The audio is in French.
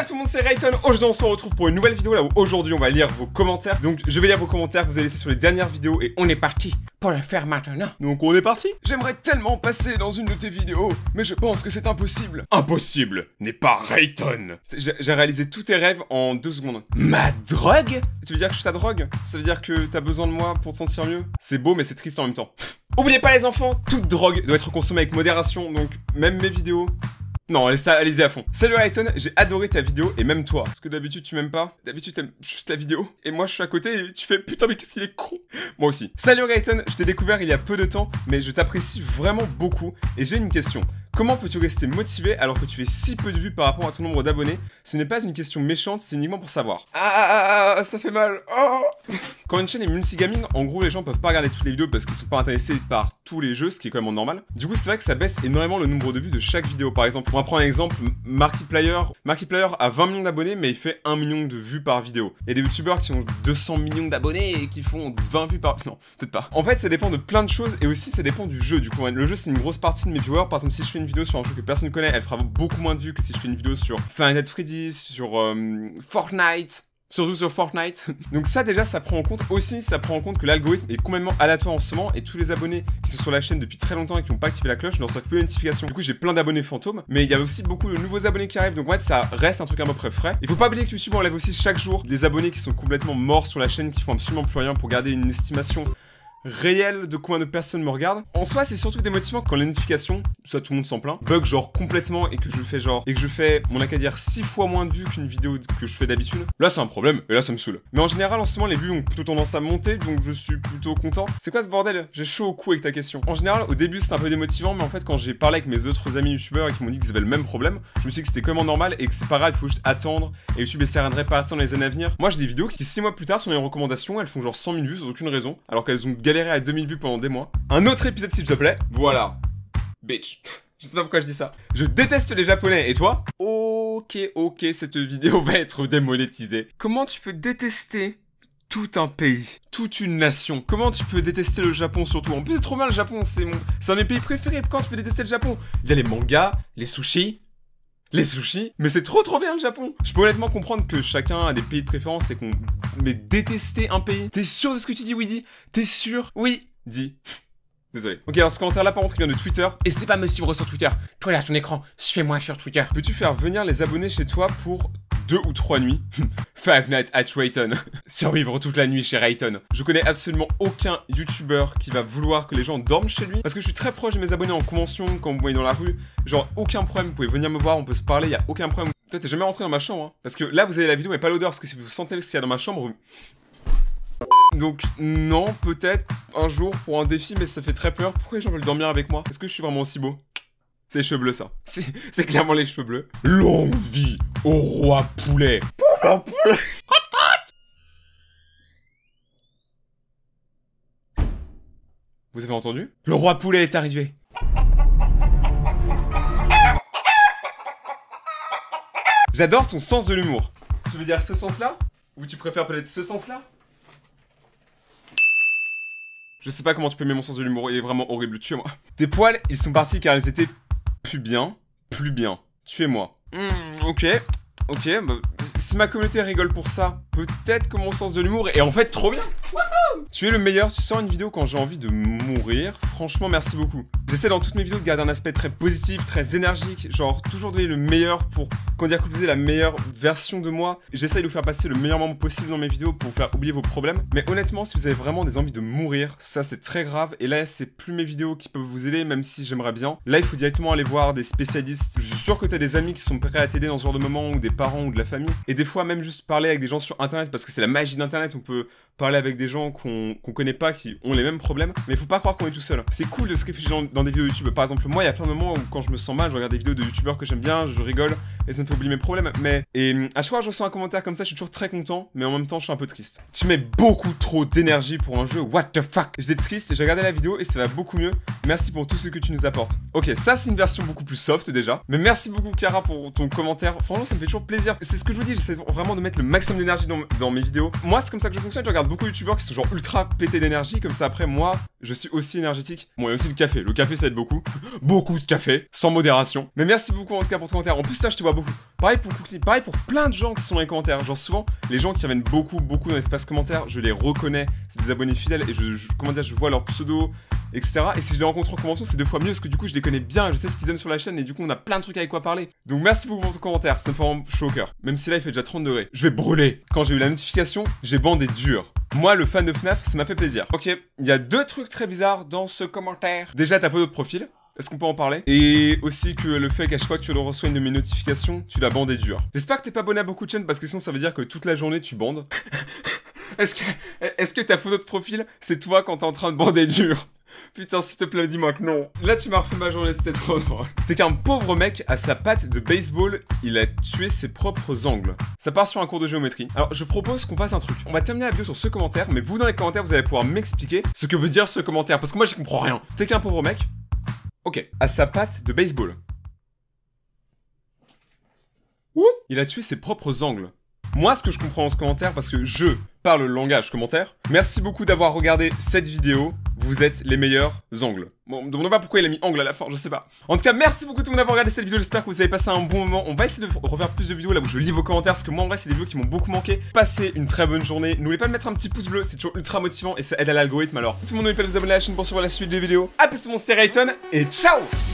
Salut tout le monde, c'est Rayton. Aujourd'hui on se retrouve pour une nouvelle vidéo là où aujourd'hui on va lire vos commentaires. Donc je vais lire vos commentaires que vous avez laissés sur les dernières vidéos et on est parti pour le faire maintenant. Donc on est parti. J'aimerais tellement passer dans une de tes vidéos, mais je pense que c'est impossible. Impossible n'est pas Rayton. J'ai réalisé tous tes rêves en 2 secondes. Ma drogue? Tu veux dire que je suis ta drogue? Ça veut dire que t'as besoin de moi pour te sentir mieux? C'est beau mais c'est triste en même temps. Oubliez pas les enfants, toute drogue doit être consommée avec modération, donc même mes vidéos... Non, allez-y à fond. Salut Rayton, j'ai adoré ta vidéo et même toi. Parce que d'habitude tu m'aimes pas. D'habitude t'aimes juste ta vidéo. Et moi je suis à côté et tu fais putain mais qu'est-ce qu'il est con. Moi aussi. Salut Rayton, je t'ai découvert il y a peu de temps, mais je t'apprécie vraiment beaucoup. Et j'ai une question. Comment peux-tu rester motivé alors que tu fais si peu de vues par rapport à ton nombre d'abonnés? Ce n'est pas une question méchante, c'est uniquement pour savoir. Ça fait mal. Oh. Quand une chaîne est multigaming, en gros les gens peuvent pas regarder toutes les vidéos parce qu'ils sont pas intéressés par tous les jeux, ce qui est quand même normal. Du coup c'est vrai que ça baisse énormément le nombre de vues de chaque vidéo. Par exemple, on va prendre un exemple, Markiplier a 20 millions d'abonnés mais il fait 1 million de vues par vidéo. Il y a des youtubeurs qui ont 200 millions d'abonnés et qui font 20 vues par... Non, peut-être pas. En fait ça dépend de plein de choses et aussi ça dépend du jeu. Du coup le jeu c'est une grosse partie de mes viewers. Par exemple si je fais une vidéo sur un jeu que personne ne connaît, elle fera beaucoup moins de vues que si je fais une vidéo sur Five Nights at Freddy's, sur Fortnite. Surtout sur Fortnite. Donc ça déjà ça prend en compte. Aussi ça prend en compte que l'algorithme est complètement aléatoire en ce moment. Et tous les abonnés qui sont sur la chaîne depuis très longtemps et qui n'ont pas activé la cloche ne reçoivent plus les notifications. Du coup j'ai plein d'abonnés fantômes. Mais il y a aussi beaucoup de nouveaux abonnés qui arrivent. Donc en fait ça reste un truc à peu près frais. Il faut pas oublier que YouTube enlève aussi chaque jour des abonnés qui sont complètement morts sur la chaîne, qui font absolument plus rien pour garder une estimation réel de combien de personnes me regardent. En soi c'est surtout démotivant quand les notifications, ça tout le monde s'en plaint, bug genre complètement et que je fais on n'a qu'à dire 6 fois moins de vues qu'une vidéo que je fais d'habitude. Là c'est un problème et là ça me saoule. Mais en général en ce moment les vues ont plutôt tendance à monter donc je suis plutôt content. C'est quoi ce bordel? J'ai chaud au cou avec ta question. En général au début c'était un peu démotivant mais en fait quand j'ai parlé avec mes autres amis youtubeurs et qui m'ont dit qu'ils avaient le même problème, je me suis dit que c'était complètement normal et que c'est pas grave, il faut juste attendre et YouTube essaierait pas ça dans les années à venir. Moi j'ai des vidéos qui 6 mois plus tard sont dans les recommandations, elles font genre 100 000 vues sans aucune raison alors qu'elles ont galéré à 2000 vues pendant des mois. Un autre épisode s'il te plaît. Voilà. Bitch. Je sais pas pourquoi je dis ça. Je déteste les japonais, et toi? Ok, cette vidéo va être démonétisée. Comment tu peux détester tout un pays, toute une nation? Comment tu peux détester le Japon surtout? En plus c'est trop bien le Japon, c'est un de mes pays préférés. Pourquoi tu peux détester le Japon? Il y a les mangas, les sushis, mais c'est trop bien le Japon. Je peux honnêtement comprendre que chacun a des pays de préférence et qu'on... Mais détester un pays? T'es sûr de ce que tu dis, Weedy? T'es sûr? Oui, dis. Désolé. Ok, alors ce commentaire là par contre il vient de Twitter. N'hésitez pas à me suivre sur Twitter. Toi là ton écran, suis-moi sur Twitter. Peux-tu faire venir les abonnés chez toi pour 2 ou 3 nuits? Five Nights at Rayton. Survivre toute la nuit chez Rayton. Je connais absolument aucun youtubeur qui va vouloir que les gens dorment chez lui. Parce que je suis très proche de mes abonnés en convention, quand vous me voyez dans la rue. Genre aucun problème, vous pouvez venir me voir, on peut se parler, y a aucun problème. Toi t'es jamais rentré dans ma chambre hein. Parce que là vous avez la vidéo mais pas l'odeur. Parce que si vous sentez ce qu'il y a dans ma chambre... Donc non, peut-être un jour pour un défi, mais ça fait très peur. Pourquoi les gens veulent dormir avec moi? Est-ce que je suis vraiment aussi beau? C'est les cheveux bleus ça. C'est clairement les cheveux bleus. Longue vie au roi poulet. Poulet. Vous avez entendu? Le roi poulet est arrivé. J'adore ton sens de l'humour. Tu veux dire ce sens-là? Ou tu préfères peut-être ce sens-là? Je sais pas comment tu peux aimer mon sens de l'humour, il est vraiment horrible, tuez-moi. Tes poils, ils sont partis car ils étaient plus bien. Tuez-moi. Ok, bah, si ma communauté rigole pour ça, peut-être que mon sens de l'humour est en fait trop bien. Tu es le meilleur, tu sors une vidéo quand j'ai envie de mourir. Franchement, merci beaucoup. J'essaie dans toutes mes vidéos de garder un aspect très positif, très énergique, genre toujours donner le meilleur pour, comment dire, que vous ayez la meilleure version de moi. J'essaie de vous faire passer le meilleur moment possible dans mes vidéos pour vous faire oublier vos problèmes. Mais honnêtement, si vous avez vraiment des envies de mourir, ça c'est très grave. Et là, c'est plus mes vidéos qui peuvent vous aider, même si j'aimerais bien. Là, il faut directement aller voir des spécialistes. Je suis sûr que t'as des amis qui sont prêts à t'aider dans ce genre de moment, ou des parents, ou de la famille. Et des fois, même juste parler avec des gens sur internet, parce que c'est la magie d'internet, on peut parler avec des gens qu'on connaît pas, qui ont les mêmes problèmes, mais faut pas croire qu'on est tout seul. C'est cool de se réfugier dans des vidéos YouTube. Par exemple, moi, il y a plein de moments où quand je me sens mal, je regarde des vidéos de youtubeurs que j'aime bien, je rigole, et ça me fait oublier mes problèmes. Et à chaque fois que je reçois un commentaire comme ça, je suis toujours très content, mais en même temps, je suis un peu triste. Tu mets beaucoup trop d'énergie pour un jeu, what the fuck? J'étais triste, j'ai regardé la vidéo et ça va beaucoup mieux. Merci pour tout ce que tu nous apportes. Ok, ça c'est une version beaucoup plus soft déjà, mais merci beaucoup Cara pour ton commentaire. Franchement, ça me fait toujours plaisir. C'est ce que je veux vous dis, j'essaie vraiment de mettre le maximum d'énergie dans mes vidéos. Moi, c'est comme ça que je fonctionne. Je regarde beaucoup de youtubeurs qui sont genre ultra pétés d'énergie. Comme ça, après, moi, je suis aussi énergétique. Bon, il y a aussi le café. Le café, ça aide beaucoup. Beaucoup de café, sans modération. Mais merci beaucoup en tout cas pour ton commentaire. En plus, ça, je te vois beaucoup. Pareil pour Cooksy, pareil pour plein de gens qui sont dans les commentaires. Genre, souvent, les gens qui reviennent beaucoup dans l'espace commentaire, je les reconnais. C'est des abonnés fidèles et comment dire, je vois leur pseudo, etc. Et si je les rencontre en convention, c'est 2 fois mieux parce que du coup, je les connais bien. Je sais ce qu'ils aiment sur la chaîne et du coup, on a plein de trucs avec quoi parler. Donc, merci beaucoup pour ton commentaire. Ça me fait vraiment chaud au cœur. Même si là, il fait déjà 30 degrés. Je vais brûler. Quand j'ai eu la notification, j'ai bandé dur. Moi, le fan de FNAF, ça m'a fait plaisir. Ok, il y a 2 trucs très bizarres dans ce commentaire. Déjà, ta photo de profil. Est-ce qu'on peut en parler? Et aussi que le fait qu'à chaque fois que tu reçois une de mes notifications, tu la bandé dur. J'espère que t'es pas abonné à beaucoup de chaînes parce que sinon ça veut dire que toute la journée tu bandes. Est-ce que ta photo de profil, c'est toi quand t'es en train de bander dur? Putain, s'il te plaît, dis-moi que non. Là, tu m'as refait ma journée, c'était trop drôle. C'est qu'un pauvre mec, à sa patte de baseball, il a tué ses propres angles. Ça part sur un cours de géométrie. Alors, je propose qu'on fasse un truc. On va terminer la vidéo sur ce commentaire, mais vous, dans les commentaires, vous allez pouvoir m'expliquer ce que veut dire ce commentaire. Parce que moi, j'y comprends rien. T'es qu'un pauvre mec. Ok, à sa patte de baseball. Ouh, il a tué ses propres angles. Moi, ce que je comprends dans ce commentaire, parce que je parle le langage commentaire, merci beaucoup d'avoir regardé cette vidéo. Vous êtes les meilleurs angles. Bon, me demandez pas pourquoi il a mis angle à la fin, je sais pas. En tout cas, merci beaucoup tout le monde d'avoir regardé cette vidéo. J'espère que vous avez passé un bon moment. On va essayer de refaire plus de vidéos là où je lis vos commentaires, parce que moi, en vrai, c'est des vidéos qui m'ont beaucoup manqué. Passez une très bonne journée. N'oubliez pas de mettre un petit pouce bleu, c'est toujours ultra motivant et ça aide à l'algorithme. Alors, tout le monde n'oublie pas de vous abonner à la chaîne pour suivre la suite des vidéos. Appelez mon Rayton et ciao!